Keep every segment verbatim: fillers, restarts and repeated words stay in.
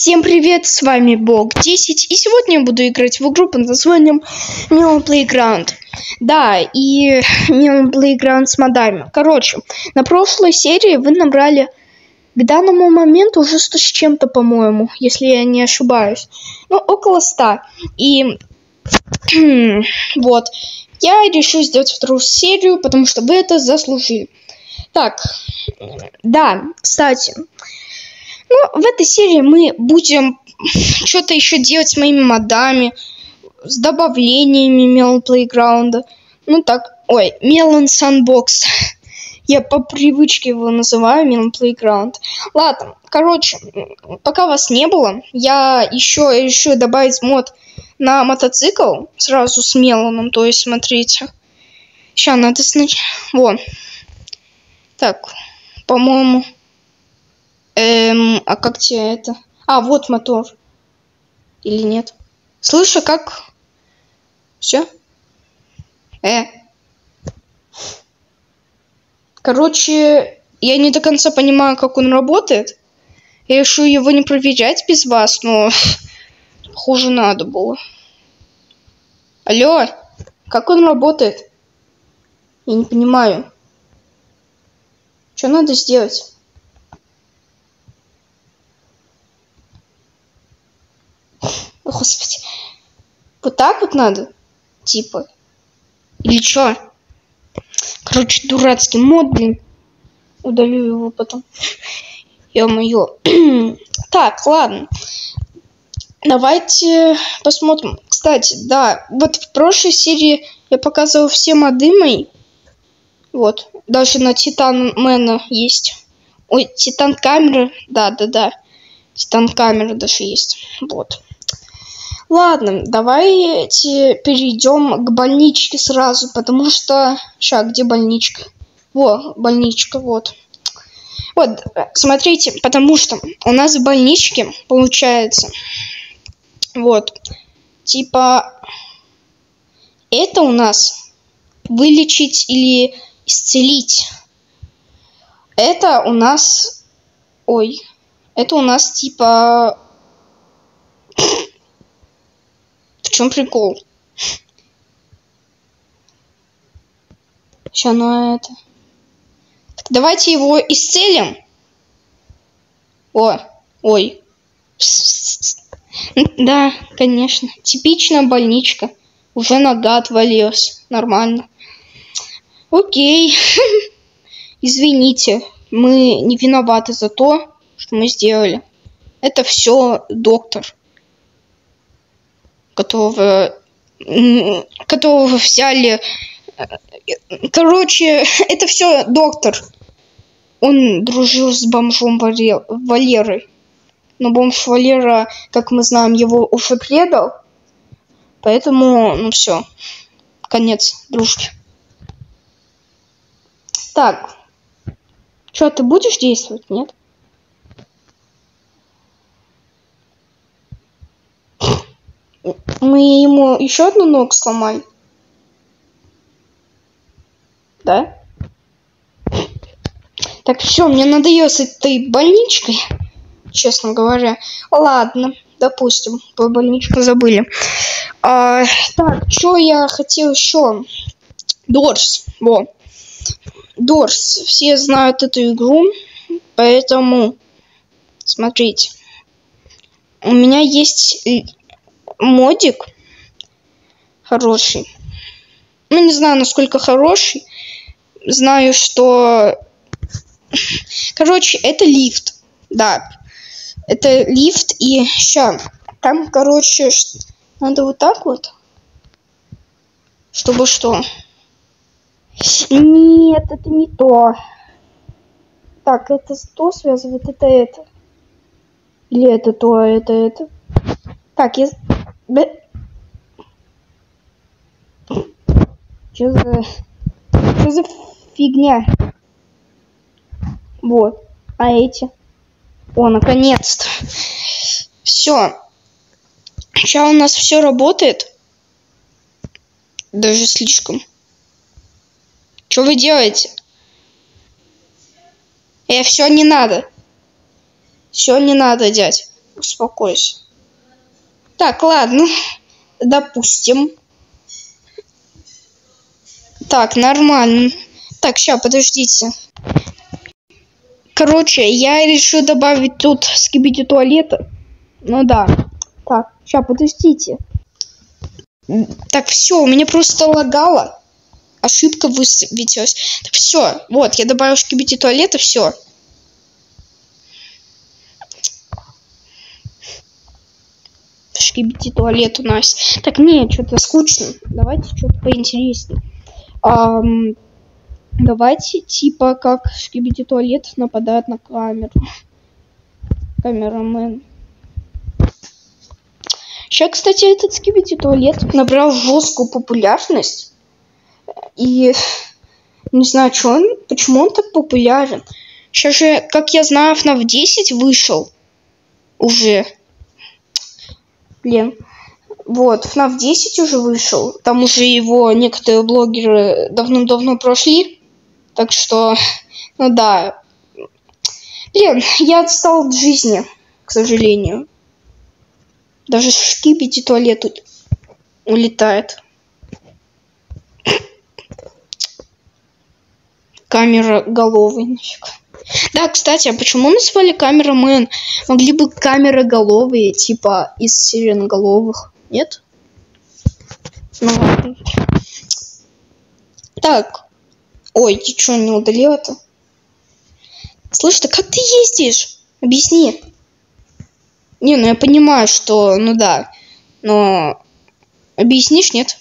Всем привет, с вами Бог десять, и сегодня я буду играть в игру под названием Melon Playground. Да, и Melon Playground с модами. Короче, на прошлой серии вы набрали к данному моменту уже сто с чем-то, по-моему, если я не ошибаюсь. Ну, около ста. И вот, я решил сделать вторую серию, потому что вы это заслужили. Так, да, кстати... Ну, в этой серии мы будем что-то еще делать с моими модами, с добавлениями Melon Playground. Ну так, ой, Melon Sandbox. Я по привычке его называю Melon Playground. Ладно, короче, пока вас не было, я еще решил добавить мод на мотоцикл сразу с Мелоном. То есть, смотрите. Сейчас надо сначала... Вон. Так, по-моему... Эм, а как тебе это? А, вот мотор. Или нет? Слышу, как... Все? Э. Короче, я не до конца понимаю, как он работает. Я решил его не проверять без вас, но... Хуже надо было. Алло, как он работает? Я не понимаю. Что надо сделать? Господи. Вот так вот надо? Типа. Или чё? Короче, дурацкий мод, блин. Удалю его потом. Ё-моё. Так, ладно. Давайте посмотрим. Кстати, да, вот в прошлой серии я показывал все моды мои. Вот. Даже на Титан Мэна есть. Ой, Титан камеры. Да, да, да. Титан камеры даже есть. Вот. Ладно, давайте перейдем к больничке сразу, потому что... Сейчас, где больничка? Во, больничка, вот. Вот, смотрите, потому что у нас в больничке получается... Вот, типа... Это у нас вылечить или исцелить. Это у нас... Ой, это у нас типа... В чем прикол? Сейчас, ну это... Так, давайте его исцелим. О, ой. Да, конечно. Типичная больничка. Уже нога отвалилась. Нормально. Окей. Извините. Мы не виноваты за то, что мы сделали. Это все доктор. Которого, которого взяли... Короче, это все доктор. Он дружил с бомжом Валерой. Но бомж Валера, как мы знаем, его уже предал. Поэтому, ну все. Конец дружбе. Так. Что, ты будешь действовать, нет? Мы ему еще одну ногу сломали. Да? Так, все, мне надоело с этой больничкой, честно говоря. Ладно, допустим, про больничку забыли. А, так, что я хотел еще? Дорс. Во. Дорс. Все знают эту игру, поэтому смотрите. У меня есть модик хороший. Ну, не знаю, насколько хороший. Знаю, что... Короче, это лифт. Да. Это лифт и... Ща. Там, короче, надо вот так вот. Чтобы что? Нет, это не то. Так, это то связывает, это это. Или это то, это это. Так, я... Да... Что за... Что за фигня? Вот. А эти? О, наконец-то. Все. Сейчас у нас все работает. Даже слишком. Что вы делаете? Э, все не надо. Все не надо, дядь. Успокойся. Так, ладно. Допустим. Так, нормально. Так, сейчас, подождите. Короче, я решил добавить тут скибиди туалета. Ну да. Так, сейчас, подождите. Так, все, у меня просто лагало. Ошибка высветилась. Так, все, вот, я добавил скибиди туалета, все. Скибиди туалет у нас. Так, нет, что-то скучно. Давайте что-то поинтереснее. Ам, давайте, типа, как скибиди туалет нападает на камеру. Камерамен. Сейчас, кстати, этот скибиди туалет набрал жесткую популярность. И не знаю, что он, почему он так популярен. Сейчас же, как я знаю, эф нав десять вышел уже. Блин. Вот, эф нав десять уже вышел. Там уже его некоторые блогеры давно-давно прошли. Так что, ну да. Блин, я отстал от жизни, к сожалению. Даже скибиди туалет улетает. Камера головый, нафиг. Да, кстати, а почему назвали камерамен? Могли бы камероголовые, типа из сиреноголовых, нет? Ну ладно. Так. Ой, ты что, не удалил это? Слышь, так как ты ездишь? Объясни. Не, ну я понимаю, что, ну да. Но объяснишь, нет?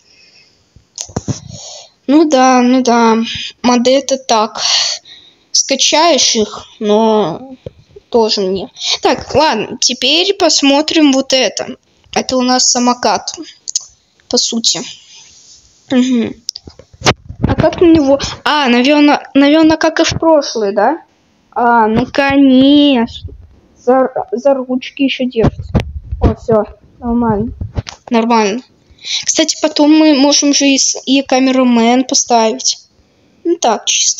Ну да, ну да. Модель это так. Скачаешь их, но тоже мне. Так, ладно, теперь посмотрим вот это. Это у нас самокат, по сути. Угу. А как на него? А, наверное, наверное, как и в прошлый, да? А, ну конечно. За, за ручки еще держится. О, все, нормально. Нормально. Кстати, потом мы можем же и, и камерамен поставить. Ну так, чисто.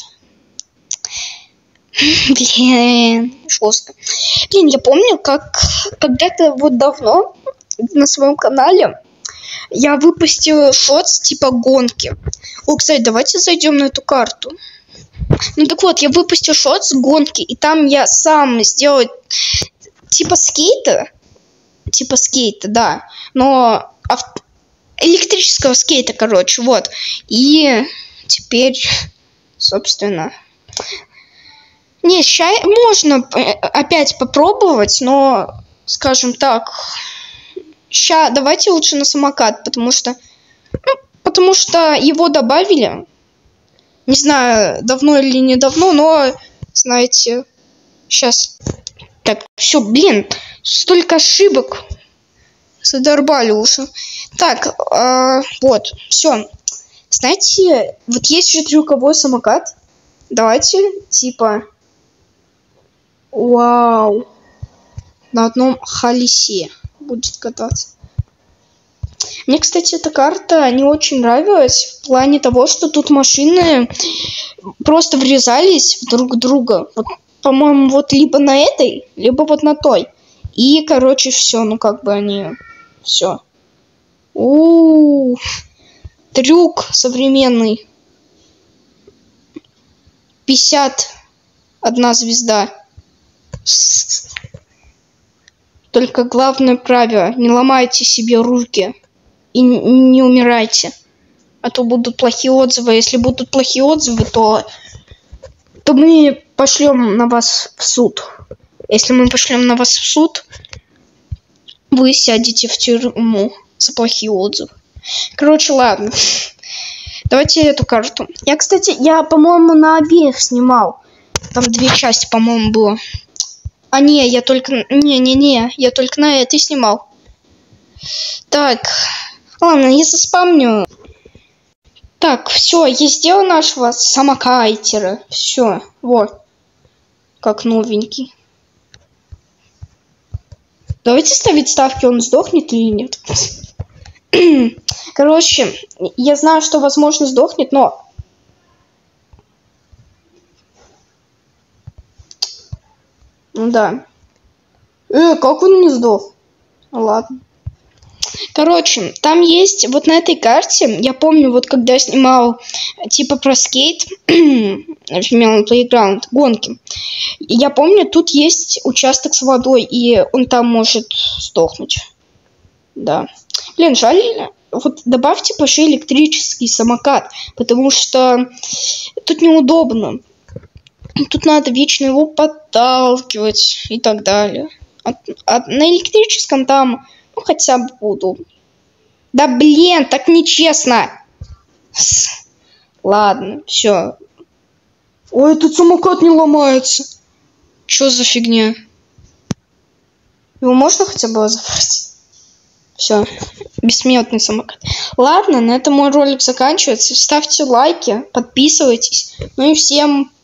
Блин, жестко. Блин, я помню, как когда-то вот давно на своем канале я выпустил шотс типа гонки. О, кстати, давайте зайдем на эту карту. Ну так вот, я выпустил шотс гонки, и там я сам сделал типа скейта. Типа скейта, да. Но ав... электрического скейта, короче, вот. И теперь, собственно... Не, сейчас можно опять попробовать, но, скажем так, сейчас давайте лучше на самокат, потому что, ну, потому что его добавили, не знаю, давно или не давно, но, знаете, сейчас, так, все, блин, столько ошибок, задорбали уже. Так, э, вот, все, знаете, вот есть же трюковой самокат, давайте, типа... Вау. На одном колесе будет кататься. Мне, кстати, эта карта не очень нравилась в плане того, что тут машины просто врезались в друг друга. Вот, по-моему, вот либо на этой, либо вот на той. И, короче, все, ну как бы они... Все. У-у-у. Трюк современный. пятьдесят одна звезда. Только главное правило, не ломайте себе руки и не умирайте, а то будут плохие отзывы. Если будут плохие отзывы, то, то мы пошлем на вас в суд. Если мы пошлем на вас в суд, вы сядете в тюрьму за плохие отзывы. Короче, ладно. Давайте эту карту. Я, кстати, я, по-моему, на обеих снимал. Там две части, по-моему, было. А не, я только... Не-не-не, я только на этой снимал. Так, ладно, я заспамню. Так, все, я сделал нашего самокатера. Все, вот. Как новенький. Давайте ставить ставки, он сдохнет или нет. Короче, я знаю, что, возможно, сдохнет, но... Ну да. Э, как он не сдох? Ладно. Короче, там есть вот на этой карте, я помню, вот когда я снимал типа про скейт, Female Playground, гонки, я помню, тут есть участок с водой, и он там может сдохнуть. Да. Блин, жаль, вот добавьте пошли электрический самокат, потому что тут неудобно. Тут надо вечно его подталкивать и так далее. А, а на электрическом там, ну, хотя бы удобно. Да блин, так нечестно. Ладно, все. Ой, этот самокат не ломается. Чё за фигня? Его можно хотя бы забрать? Все, бессмертный самокат. Ладно, на этом мой ролик заканчивается. Ставьте лайки, подписывайтесь. Ну и всем